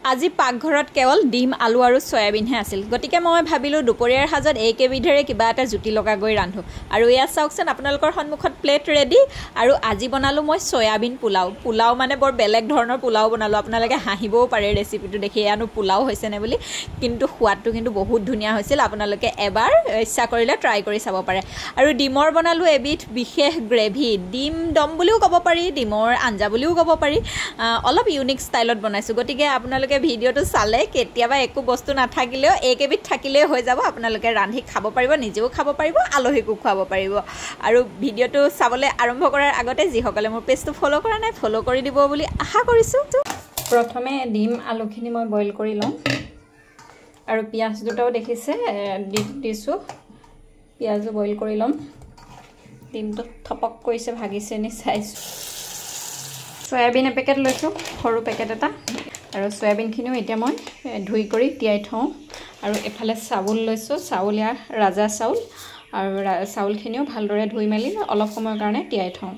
আজি পাকঘৰত কেৱল ডিম আলু আৰু সয়াবিনহে আছিল গতিকে মই ভাবিলোঁ দুপৰীয়াৰ সাজত এইকেবিধৰে কিবা এটা জুতি লগাকৈ ৰান্ধো আৰু এয়া চাওকচোন আপোনালোকৰ সন্মুখত প্লেট ৰেডি আৰু আজি বনালোঁ মই সয়াবিন পোলাও মানে বৰ বেলেগ ধৰণৰ পোলাও বনালোঁ আপোনালোকে হাঁহিবও পাৰে ৰেচিপিটো দেখি এয়ানো পোলাও হৈছেনে বুলি কিন্তু সোৱাদটো কিন্তু বহুত ধুনীয়া হৈছিল আপোনালোকে এবাৰ ইচ্ছা কৰিলে ট্ৰাই কৰি চাব পাৰে আৰু ডিমৰ বনালোঁ এবিধ বিশেষ গ্ৰেভি ডিম দম বুলিও ক'ব পাৰি ডিমৰ আঞ্জা বুলিও ক'ব পাৰি অলপ ইউনিক ষ্টাইলত বনাইছোঁ গতিকে আপোনালোকে ভিডিঅ'টো চালে কেতিয়াবা একো বস্তু নাথাকিলেও এইকেবিধ থাকিলেই হৈ যাব আপোনালোকে ৰান্ধি খাব পাৰিব নিজেও খাব পাৰিব আলহীকো খুৱাব পাৰিব আৰু ভিডিঅ'টো চাবলৈ আৰম্ভ কৰাৰ আগতে যিসকলে মোৰ পেজটো ফ'ল' কৰা নাই ফ'ল' কৰি দিব বুলি আশা কৰিছোঁ প্ৰথমে ডিম আলুখিনি মই বইল কৰি লওঁ আৰু পিঁয়াজ দুটাও দেখিছে দিছোঁ পিঁয়াজো বইল কৰি ল'ম ডিমটো থপক কৰিছে ভাগিছে নি চাইছোঁ সয়াবিন এপেকেট লৈছোঁ সৰু পেকেট এটা আৰু সয়াবিনখিনিও এতিয়া মই ধুই কৰি তিয়াই থওঁ আৰু এফালে চাউল লৈছোঁ চাউল ইয়াৰ ৰাজা চাউল আৰু চাউলখিনিও ভালদৰে ধুই মেলি অলপ সময়ৰ কাৰণে তিয়াই থওঁ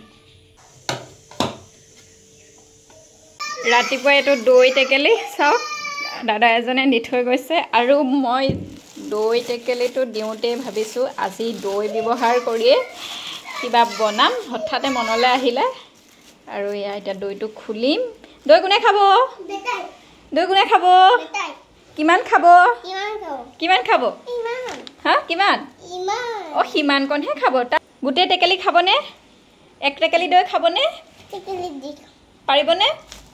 ৰাতিপুৱা এইটো দৈ টেকেলি চাওক দাদা এজনে দি থৈ গৈছে আৰু মই দৈ টেকেলিটো দিওঁতে ভাবিছোঁ আজি দৈ ব্যৱহাৰ কৰিয়ে কিবা বনাম হঠাতে মনলৈ আহিলে আৰু এয়া এতিয়া দৈটো খুলিম দৈ কোনে খাব দৈ কোনে খাব কিমান খাব কিমান খাব হা কিমান অঁ সিমানকণহে খাব গোটেই টেকেলি খাবনে এক টেকেলি দৈ খাবনে পাৰিবনে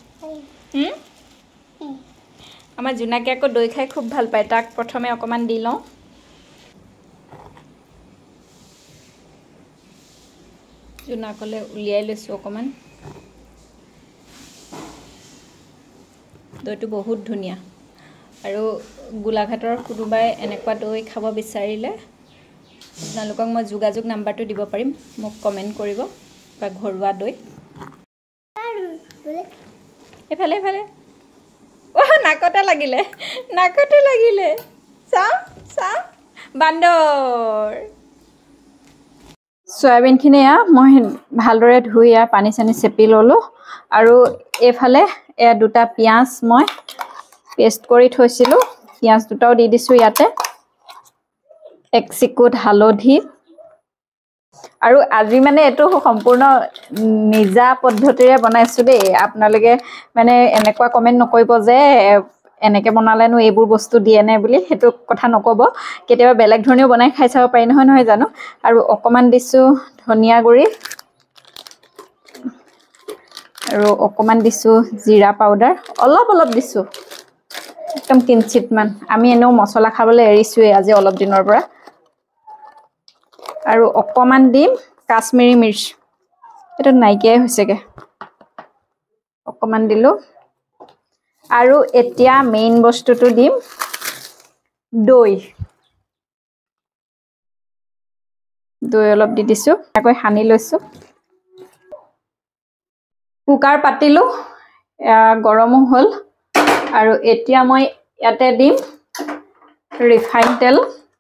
আমাৰ জোনাকী আকৌ দৈ খাই খুব ভাল পায় তাক প্ৰথমে অকণমান দি লওঁ জোনাকলৈ উলিয়াই লৈছোঁ অকণমান দৈটো বহুত ধুনীয়া আৰু গোলাঘাটৰ কোনোবাই এনেকুৱা দৈ খাব বিচাৰিলে আপোনালোকক মই যোগাযোগ নাম্বাৰটো দিব পাৰিম মোক কমেণ্ট কৰিব বা ঘৰুৱা দৈ এইফালে এইফালে অহ নাকতে লাগিলে চাওঁ বান্দৰ সয়াবিনখিনি মই ভালদৰে ধুই পানী চানী চেপি ল'লোঁ আৰু এইফালে এয়া দুটা পিঁয়াজ মই পেষ্ট কৰি থৈছিলোঁ পিঁয়াজ দুটাও দি দিছোঁ ইয়াতে এক চিকুট হালধি আৰু আজি মানে এইটো সম্পূৰ্ণ নিজা পদ্ধতিৰে বনাইছোঁ দেই আপোনালোকে মানে এনেকুৱা কমেণ্ট নকৰিব যে এনেকৈ বনালেনো এইবোৰ বস্তু দিয়ে নে বুলি সেইটো কথা নক'ব কেতিয়াবা বেলেগ ধৰণেও বনাই খাই চাব পাৰি নহয় জানো আৰু অকণমান দিছোঁ ধনিয়া গুড়ি আৰু অকণমান দিছোঁ জিৰা পাউডাৰ অলপ দিছোঁ একদম কিঞ্চিতমান আমি এনেও মছলা খাবলৈ এৰিছোঁৱেই আজি অলপ দিনৰ পৰা আৰু অকণমান দিম কাশ্মীৰী মিৰ্চ এইটো নাইকিয়াই হৈছেগৈ অকণমান দিলোঁ আৰু এতিয়া মেইন বস্তুটো দিম দৈ অলপ দি দিছোঁ আকৌ সানি লৈছোঁ কুকাৰ পাতিলোঁ গৰমো হ'ল আৰু এতিয়া মই ইয়াতে দিম ৰিফাইন তেল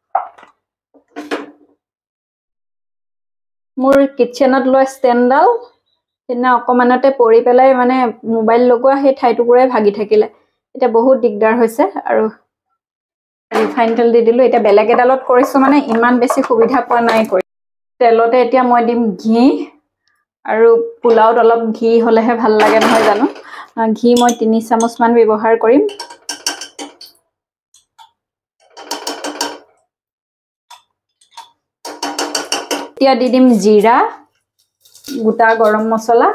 মোৰ কিটচেনত লোৱা ষ্টেণ্ডডাল সেইদিনা অকণমানতে পৰি পেলাই মানে মোবাইল লগোৱা সেই ঠাইটুকুৰাই ভাগি থাকিলে এতিয়া বহুত দিগদাৰ হৈছে আৰু ৰিফাইন তেল দি দিলোঁ এতিয়া বেলেগ এডালত কৰিছোঁ মানে ইমান বেছি সুবিধা পোৱা নাই কৰি তেলতে এতিয়া মই দিম ঘি আৰু পোলাওত অলপ ঘি হ'লেহে ভাল লাগে নহয় জানো ঘি মই 3 চামুচমান ব্যৱহাৰ কৰিম এতিয়া দি দিম জিৰা গোটা গৰম মছলা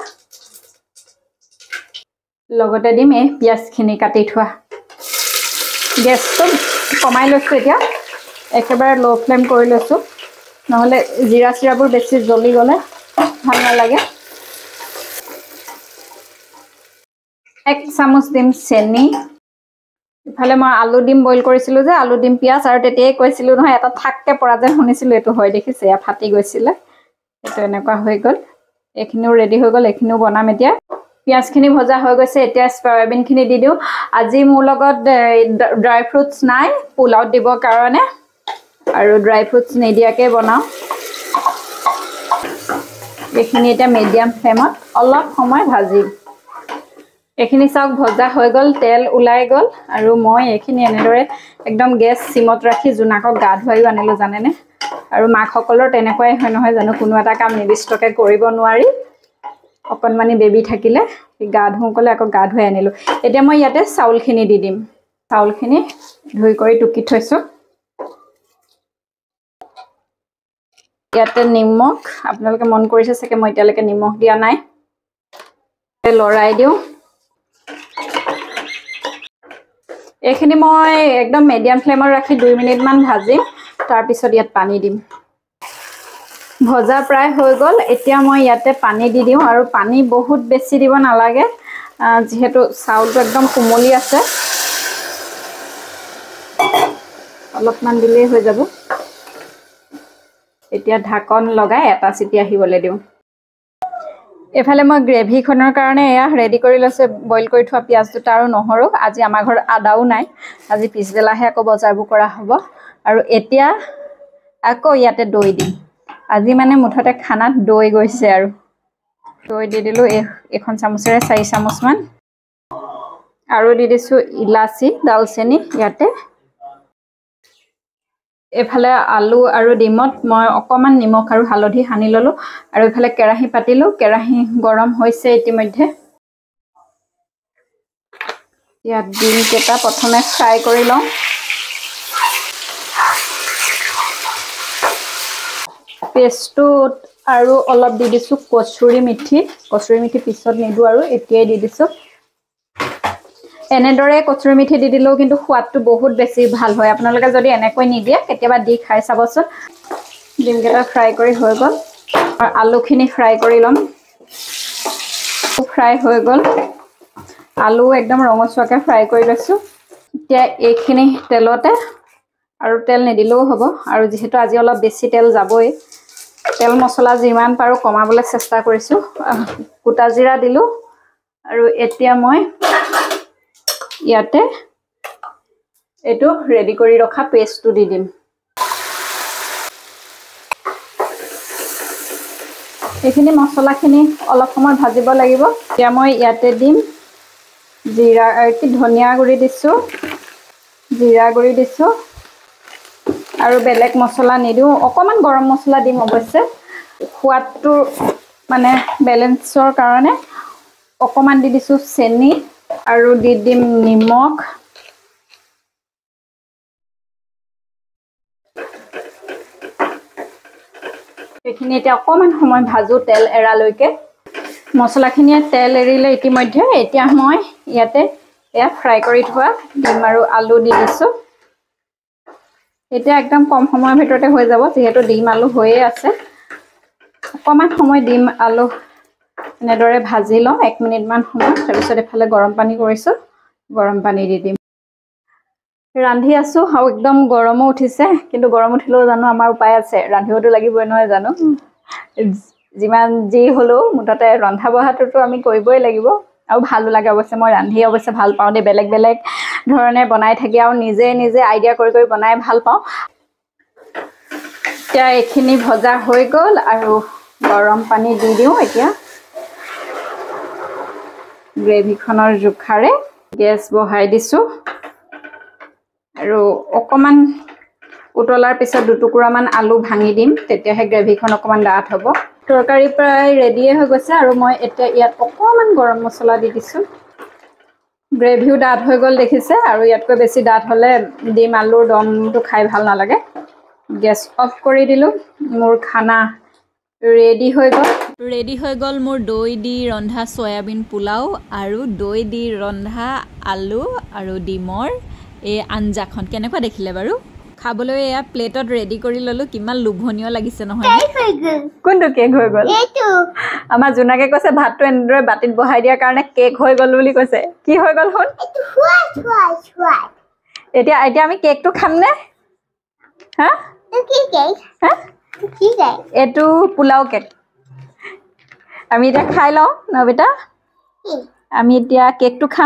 লগতে দিম এই পিঁয়াজখিনি কাটি থোৱা গেছটো কমাই লৈছোঁ এতিয়া একেবাৰে ল' ফ্লেম কৰি লৈছোঁ নহ'লে জিৰা চিৰাবোৰ বেছি জ্বলি গ'লে ভাল নালাগে 1 চামুচ দিম চেনি ইফালে মই আলু ডিম বইল কৰিছিলোঁ যে আলু ডিম পিঁয়াজ আৰু তেতিয়াই কৈছিলোঁ নহয় এটা থাককৈ পৰা যেন শুনিছিলোঁ এইটো হয় দেখিছে এয়া ফাটি গৈছিলে এইটো এনেকুৱা হৈ গ'ল এইখিনিও ৰেডি হৈ গ'ল এইখিনিও বনাম এতিয়া পিঁয়াজখিনি ভজা হৈ গৈছে এতিয়া সয়াবিনখিনি দি দিওঁ আজি মোৰ লগত ড্ৰাই ফ্ৰুটছ নাই পোলাওত দিবৰ কাৰণে আৰু ড্ৰাই ফ্ৰুটছ নিদিয়াকৈ বনাওঁ এইখিনি এতিয়া মিডিয়াম ফ্লেমত অলপ সময় ভাজিম এইখিনি চাওক ভজা হৈ গ'ল, তেল ওলাই গ'ল আৰু মই এইখিনি এনেদৰে একদম গেছ চিমত ৰাখি জোনাকক গা ধুৱাইও আনিলোঁ জানেনে। আৰু মাকসকলৰ তেনেকুৱাই হয় নহয় জানো, কোনো এটা কাম নিৰ্দিষ্টকৈ কৰিব নোৱাৰি। অকণমানি বেবী থাকিলে গা ধুওঁ ক'লে আকৌ গা ধুৱাই আনিলোঁ। এতিয়া মই ইয়াতে চাউলখিনি দি দিম। চাউলখিনি ধুই কৰি টুকি থৈছোঁ। ইয়াতে নিমখ, আপোনালোকে মন কৰিছে চাগে মই এতিয়ালৈকে নিমখ দিয়া নাই। লৰাই দিওঁ। এইখিনি মই একদম মিডিয়াম ফ্লেমত ৰাখি 2 মিনিটমান ভাজিম, তাৰপিছত ইয়াত পানী দিম। ভজা প্ৰায় হৈ গ'ল, এতিয়া মই ইয়াতে পানী দি দিওঁ আৰু পানী বহুত বেছি দিব নালাগে, যিহেতু চাউলটো একদম কোমলি আছে। অলপমান দিলেই হৈ যাব। এতিয়া ঢাকন লগাই এটা চিটি আহিবলৈ দিওঁ। এইফালে মই গ্ৰেভিখনৰ কাৰণে এয়া ৰেডি কৰি লৈছোঁ, বইল কৰি থোৱা পিঁয়াজ দুটা আৰু নহৰু। আজি আমাৰ ঘৰত আদাও নাই, আজি পিছবেলাহে আকৌ বজাৰবোৰ কৰা হ'ব। আৰু এতিয়া আকৌ ইয়াতে দৈ দিম। আজি মানে মুঠতে খানাত দৈ গৈছে আৰু। দৈ দি দিলোঁ এইখন চামুচেৰে 4 চামুচমান। আৰু দি দিছোঁ ইলাচি, ডালচেনি ইয়াতে। এইফালে আলু আৰু ডিমত মই অকণমান নিমখ আৰু হালধি সানি ল'লোঁ। আৰু এইফালে কেৰাহী পাতিলোঁ, কেৰাহী গৰম হৈছে ইতিমধ্যে। ইয়াত ডিমকেইটা প্ৰথমে ফ্ৰাই কৰি লওঁ। পেষ্টটোত আৰু অলপ দি দিছোঁ কচুৰি মেথি। কচুৰি মেথি পিছত নিদিওঁ আৰু এতিয়াই দি দিছোঁ। এনেদৰে কচুৰি মেথি দি দিলেও কিন্তু সোৱাদটো বহুত বেছি ভাল হয়। আপোনালোকে যদি এনেকৈ নিদিয়ে কেতিয়াবা দি খাই চাবচোন। ডিমকেইটা ফ্ৰাই কৰি হৈ গ'ল। আৰু আলুখিনি ফ্ৰাই কৰি ল'ম। ফ্ৰাই হৈ গ'ল। আলু একদম ৰঙচুৱাকৈ ফ্ৰাই কৰি লৈছোঁ। এতিয়া এইখিনি তেলতে, আৰু তেল নিদিলেও হ'ব, আৰু যিহেতু আজি অলপ বেছি তেল যাবই, তেল মছলা যিমান পাৰোঁ কমাবলৈ চেষ্টা কৰিছোঁ। গোটা জিৰা দিলোঁ। আৰু এতিয়া মই ইয়াতে এইটো ৰেডি কৰি ৰখা পেষ্টটো দি দিম। এইখিনি মছলাখিনি অলপ সময় ভাজিব লাগিব। এতিয়া মই ইয়াতে দিম ধনিয়া গুড়ি দিছোঁ, জিৰা গুড়ি দিছোঁ, আৰু বেলেগ মছলা নিদিওঁ। অকণমান গৰম মছলা দিম অৱশ্যে, সোৱাদটো মানে বেলেঞ্চৰ কাৰণে। অকণমান দি দিছোঁ চেনি, আৰু দি দিম নিমখ। এইখিনি এতিয়া অকণমান সময় ভাজোঁ তেল এৰালৈকে। মছলাখিনিয়ে তেল এৰিলে ইতিমধ্যে। এতিয়া মই ইয়াতে এয়া ফ্ৰাই কৰি থোৱা ডিম আৰু আলু দি দিছোঁ। এতিয়া একদম কম সময়ৰ ভিতৰতে হৈ যাব, যিহেতু ডিম আলু হৈয়ে আছে। অকণমান সময় ডিম আলু এনেদৰে ভাজি লওঁ, 1 মিনিটমান সময়। তাৰপিছত এফালে গৰম পানী কৰিছোঁ, গৰম পানী দি দিম। ৰান্ধি আছোঁ আৰু একদম গৰমো উঠিছে, কিন্তু গৰম উঠিলেও জানো আমাৰ উপায় আছে, ৰান্ধিবতো লাগিবই নহয় জানো। যিমান যি হ'লেও মুঠতে ৰন্ধা বঢ়াটোতো আমি কৰিবই লাগিব। আৰু ভালো লাগে অৱশ্যে, মই ৰান্ধি অৱশ্যে ভাল পাওঁ দেই। বেলেগ বেলেগ ধৰণে বনাই থাকি আৰু নিজে নিজে আইডিয়া কৰি কৰি বনাই ভাল পাওঁ। এতিয়া এইখিনি ভজা হৈ গ'ল, আৰু গৰম পানী দি দিওঁ এতিয়া। গ্ৰেভিখনৰ জোখাৰে গেছ বহাই দিছোঁ। আৰু অকণমান উতলাৰ পিছত 2 টুকুৰামান আলু ভাঙি দিম, তেতিয়াহে গ্ৰেভিখন অকণমান ডাঠ হ'ব। তৰকাৰী প্ৰায় ৰেডিয়ে হৈ গৈছে, আৰু মই এতিয়া ইয়াত অকণমান গৰম মছলা দি দিছোঁ। গ্ৰেভিও ডাঠ হৈ গ'ল দেখিছে, আৰু ইয়াতকৈ বেছি ডাঠ হ'লে ডিম আলুৰ দমটো খাই ভাল নালাগে। গেছ অফ কৰি দিলোঁ। মোৰ খানা ৰেডি হৈ গ'ল মোৰ দৈ দি ৰন্ধা চয়াবিন পোলাও আৰু দৈ দি ৰন্ধা আলু আৰু ডিমৰ এই আঞ্জাখন। কেনেকুৱা দেখিলে বাৰু? খাবলৈ এয়া প্লেটত ৰেডি কৰি ল'লোঁ। কিমান লোভনীয় লাগিছে নহয়? কোনটো কেক হৈ গ'ল? আমাৰ জোনাকে কৈছে ভাতটো এনেদৰে বাতিত বহাই দিয়াৰ কাৰণে কেক হৈ গ'ল বুলি কৈছে। কি হৈ গ'ল শুন? এতিয়া আমি কেকটো খামনে? হা? এইটো পোলাও কেক। আমি এতিয়া খাই লওঁ ন বেটা? আমি এতিয়া কেকটো খাম।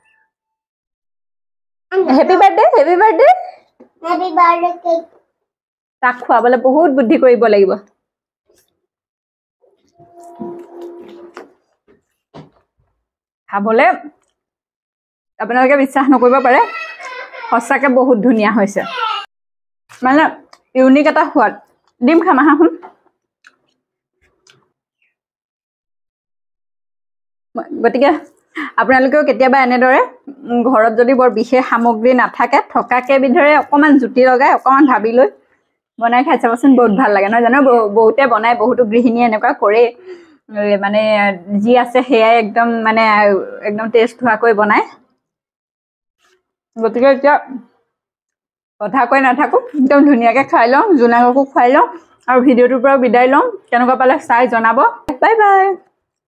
Happy birthday. তাক খুৱাবলৈ বহুত বুদ্ধি কৰিব লাগিব। খাবলৈ আপোনালোকে বিশ্বাস নকৰিব পাৰে সঁচাকৈ বহুত ধুনীয়া হৈছে মানে ইউনিক এটা সোৱাদ ডিম খাম আহাচোন গতিকে আপোনালোকেও কেতিয়াবা এনেদৰে ঘৰত যদি বৰ বিশেষ সামগ্ৰী নাথাকে থকা কেইবিধৰে অকণমান জুতি লগাই অকণমান ভাবি লৈ বনাই খাই চাবচোন বহুত ভাল লাগে নহয় জানো বহুতে বনাই বহুতো গৃহিণীয়ে এনেকুৱা কৰে মানে যি আছে সেয়াই একদম মানে একদম টেষ্ট হোৱাকৈ বনায় গতিকে এতিয়া কথা কৈ নাথাকোঁ একদম ধুনীয়াকৈ খাই লওঁ জোনাককো খুৱাই লওঁ আৰু ভিডিঅ'টোৰ পৰা বিদায় লওঁ কেনেকুৱা পালে চাই জনাব বাই বাই